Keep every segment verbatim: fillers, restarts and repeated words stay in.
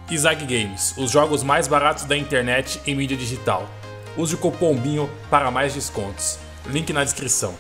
Izag Games, os jogos mais baratos da internet em mídia digital. Use o cupom BINHO para mais descontos. Link na descrição.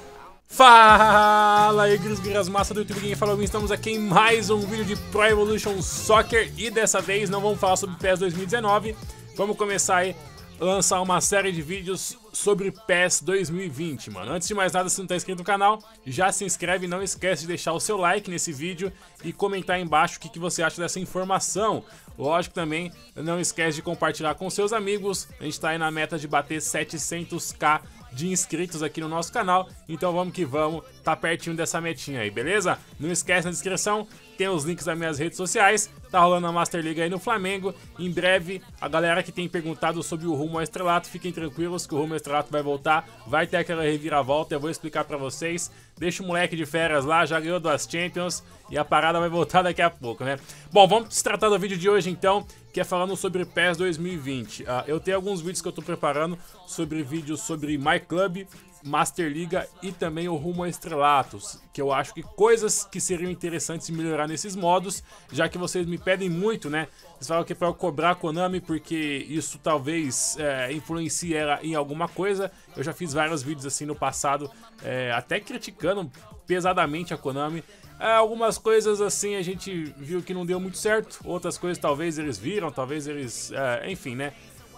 Fala aí, gris massa do YouTube Game Falou, estamos aqui em mais um vídeo de Pro Evolution Soccer e dessa vez não vamos falar sobre P E S dois mil e dezenove, vamos começar aí a lançar uma série de vídeos sobre P E S dois mil e vinte, mano. Antes de mais nada, se não tá inscrito no canal, já se inscreve e não esquece de deixar o seu like nesse vídeo e comentar aí embaixo o que, que você acha dessa informação. Lógico, também não esquece de compartilhar com seus amigos, a gente tá aí na meta de bater setecentos k de inscritos aqui no nosso canal, então vamos que vamos, tá pertinho dessa metinha aí, beleza? Não esquece, na descrição tem os links das minhas redes sociais, tá rolando a Master League aí no Flamengo, em breve a galera que tem perguntado sobre o rumo ao estrelato, fiquem tranquilos que o rumo ao estrelato vai voltar, vai ter aquela reviravolta, eu vou explicar pra vocês, deixa o moleque de férias lá, já ganhou duas Champions e a parada vai voltar daqui a pouco, né? Bom, vamos se tratar do vídeo de hoje então, que é falando sobre P E S dois mil e vinte. Uh, eu tenho alguns vídeos que eu tô preparando sobre vídeos sobre My Club, Master Liga e também o rumo ao estrelatos, que eu acho que coisas que seriam interessantes melhorar nesses modos, já que vocês me pedem muito, né? Vocês falam que é para eu cobrar a Konami porque isso talvez é, influencie ela em alguma coisa. Eu já fiz vários vídeos assim no passado, é, até criticando pesadamente a Konami. É, algumas coisas assim a gente viu que não deu muito certo, outras coisas talvez eles viram, talvez eles... É, enfim, né?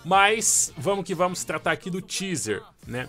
Mas vamos que vamos se tratar aqui do teaser, né?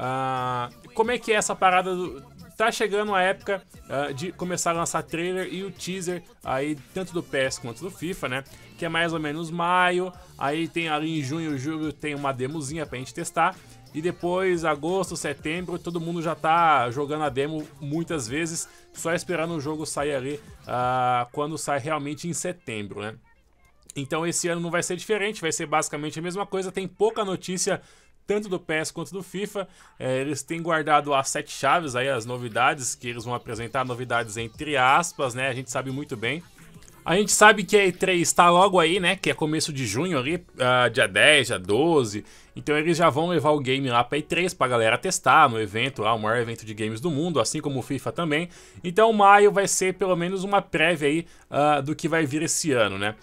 Ah, como é que é essa parada do... Tá chegando a época uh, de começar a lançar trailer e o teaser aí tanto do P E S quanto do FIFA, né? Que é mais ou menos maio, aí tem ali em junho, julho tem uma demozinha pra gente testar. E depois, agosto, setembro, todo mundo já tá jogando a demo muitas vezes, só esperando o jogo sair ali uh, quando sai realmente em setembro, né? Então esse ano não vai ser diferente, vai ser basicamente a mesma coisa, tem pouca notícia tanto do P E S quanto do FIFA. É, eles têm guardado as sete chaves aí, as novidades, que eles vão apresentar, novidades entre aspas, né? A gente sabe muito bem. A gente sabe que a E três está logo aí, né? Que é começo de junho ali, uh, dia dez, dia doze. Então eles já vão levar o game lá pra E três pra galera testar no evento lá, o maior evento de games do mundo, assim como o FIFA também. Então maio vai ser pelo menos uma prévia aí uh, do que vai vir esse ano, né?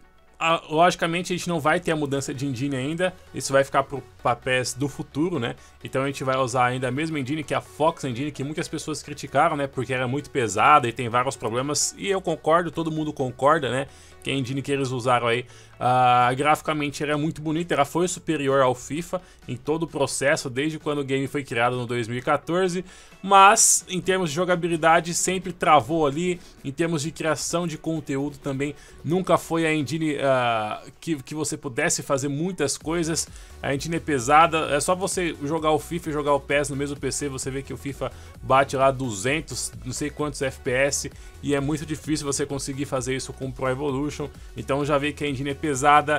Uh, logicamente a gente não vai ter a mudança de engine ainda, isso vai ficar para P E S do futuro, né? Então a gente vai usar ainda a mesma engine que a Fox Engine, que muitas pessoas criticaram, né? Porque era muito pesada e tem vários problemas, e eu concordo, todo mundo concorda, né? Que a engine que eles usaram aí, uh, graficamente era muito bonita, ela foi superior ao FIFA em todo o processo, desde quando o game foi criado no dois mil e quatorze, mas em termos de jogabilidade sempre travou ali, em termos de criação de conteúdo também nunca foi a engine uh, que, que você pudesse fazer muitas coisas. A engine é pesada, é só você jogar o FIFA e jogar o P E S no mesmo P C, você vê que o FIFA bate lá duzentos, não sei quantos F P S, e é muito difícil você conseguir fazer isso com o Pro Evolution. Então já vê que a engine é pesada,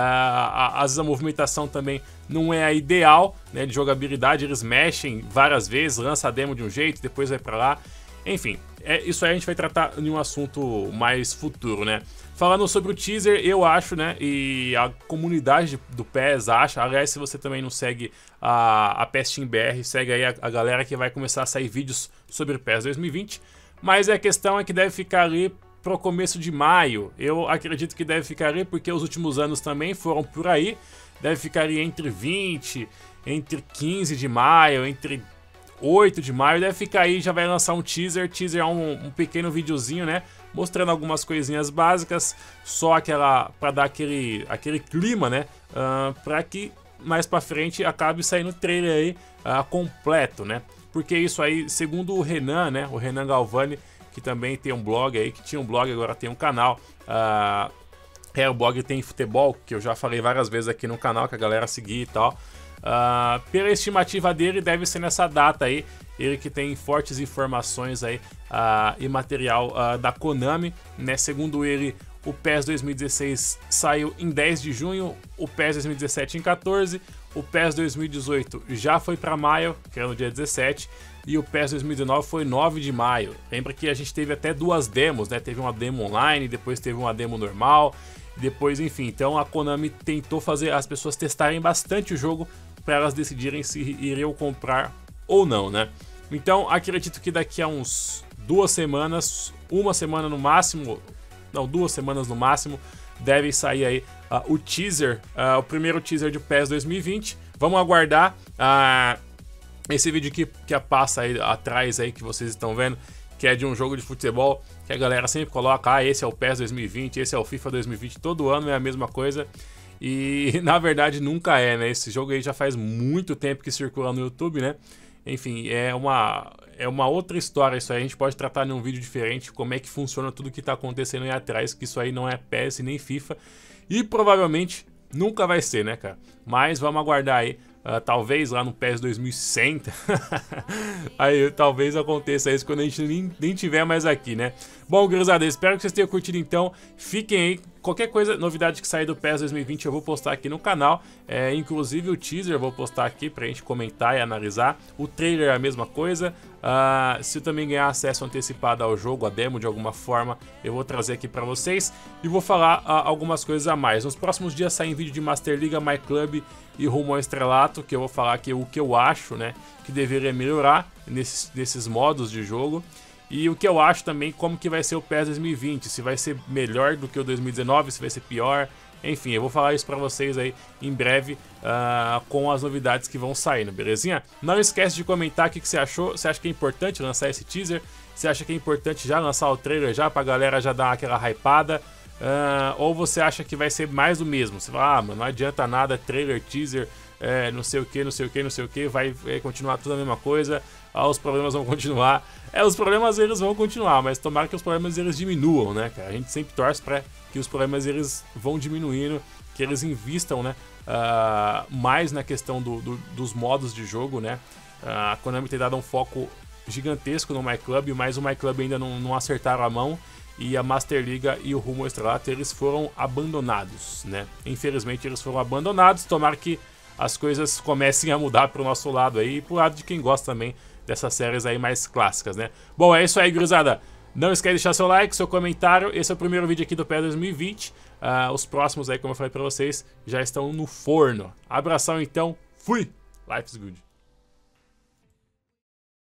uh, às vezes a movimentação também não é a ideal, né, de jogabilidade, eles mexem várias vezes, lança a demo de um jeito, depois vai pra lá, enfim, é, isso aí a gente vai tratar em um assunto mais futuro, né. Falando sobre o teaser, eu acho, né, e a comunidade do P E S acha, aliás, se você também não segue a, a P E S Team B R, segue aí a, a galera que vai começar a sair vídeos sobre o P E S dois mil e vinte, mas a questão é que deve ficar ali pro começo de maio. Eu acredito que deve ficar ali porque os últimos anos também foram por aí, deve ficar ali entre vinte, entre quinze de maio, entre oito de maio, deve ficar aí, já vai lançar um teaser, teaser é um, um pequeno videozinho, né, mostrando algumas coisinhas básicas, só aquela, pra dar aquele, aquele clima, né, uh, pra que mais pra frente acabe saindo o trailer aí uh, completo, né, porque isso aí, segundo o Renan, né, o Renan Galvani, que também tem um blog aí, que tinha um blog, agora tem um canal, uh, é, o blog tem futebol, que eu já falei várias vezes aqui no canal, que a galera seguir e tal. Uh, pela estimativa dele, deve ser nessa data aí, ele que tem fortes informações aí uh, e material uh, da Konami, né? Segundo ele, o P E S dois mil e dezesseis saiu em dez de junho, o P E S dois mil e dezessete em quatorze, o P E S dois mil e dezoito já foi para maio, que era no dia dezessete, e o P E S dois mil e dezenove foi nove de maio. Lembra que a gente teve até duas demos, né? Teve uma demo online, depois teve uma demo normal, depois, enfim. Então a Konami tentou fazer as pessoas testarem bastante o jogo para elas decidirem se iriam comprar ou não, né? Então acredito que daqui a uns duas semanas, uma semana no máximo, não, duas semanas no máximo, deve sair aí uh, o teaser, uh, o primeiro teaser de P E S dois mil e vinte. Vamos aguardar uh, esse vídeo que, que passa aí atrás aí que vocês estão vendo, que é de um jogo de futebol, que a galera sempre coloca, ah, esse é o P E S dois mil e vinte, esse é o FIFA dois mil e vinte, todo ano é a mesma coisa. E na verdade nunca é, né? Esse jogo aí já faz muito tempo que circula no YouTube, né? Enfim, é uma, é uma outra história isso aí. A gente pode tratar em um vídeo diferente como é que funciona tudo que tá acontecendo aí atrás, que isso aí não é P E S nem FIFA. E provavelmente nunca vai ser, né, cara? Mas vamos aguardar aí. Uh, talvez lá no P E S dois mil e cem aí talvez aconteça isso quando a gente nem, nem tiver mais aqui, né? Bom, gurizada, espero que vocês tenham curtido então. Fiquem aí, qualquer coisa, novidade que sair do P E S dois mil e vinte eu vou postar aqui no canal, é, inclusive o teaser eu vou postar aqui pra gente comentar e analisar. O trailer é a mesma coisa. Uh, se eu também ganhar acesso antecipado ao jogo, a demo de alguma forma, eu vou trazer aqui pra vocês e vou falar uh, algumas coisas a mais. Nos próximos dias saem vídeo de Master Liga, My Club e Rumo ao Estrelato, que eu vou falar aqui o que eu acho, né, que deveria melhorar nesses, nesses modos de jogo. E o que eu acho também, como que vai ser o P E S dois mil e vinte, se vai ser melhor do que o dois mil e dezenove, se vai ser pior. Enfim, eu vou falar isso pra vocês aí em breve, uh, com as novidades que vão saindo, belezinha? Não esquece de comentar o que, que você achou, você acha que é importante lançar esse teaser, você acha que é importante já lançar o trailer já pra galera já dar aquela hypada, uh, ou você acha que vai ser mais do mesmo? Você fala, ah, mano, não adianta nada, trailer, teaser, é, não sei o que, não sei o que, não sei o que, vai, vai continuar tudo a mesma coisa, ah, os problemas vão continuar. É, os problemas eles vão continuar, mas tomara que os problemas eles diminuam, né, cara? A gente sempre torce pra que os problemas eles vão diminuindo, que eles invistam, né, uh, mais na questão do, do, dos modos de jogo, né? Uh, a Konami tem dado um foco gigantesco no My Club, mas o My Club ainda não, não acertaram a mão, e a Master Liga e o Rumo ao Estrelato eles foram abandonados, né? Infelizmente eles foram abandonados, tomara que as coisas comecem a mudar pro nosso lado aí, e pro lado de quem gosta também dessas séries aí mais clássicas, né? Bom, é isso aí, gurizada. Não esquece de deixar seu like, seu comentário. Esse é o primeiro vídeo aqui do P E S dois mil e vinte. Uh, os próximos aí, como eu falei pra vocês, já estão no forno. Abração então, fui! Life is good.